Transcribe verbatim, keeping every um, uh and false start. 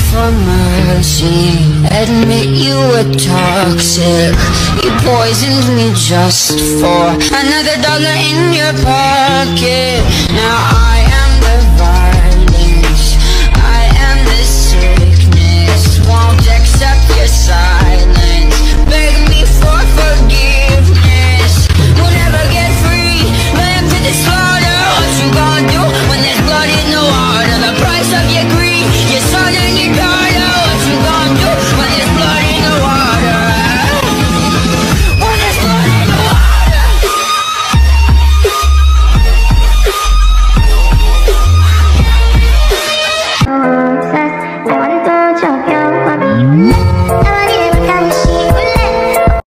for mercy. Admit you were toxic. You poisoned me just for another dollar in your pocket. Now I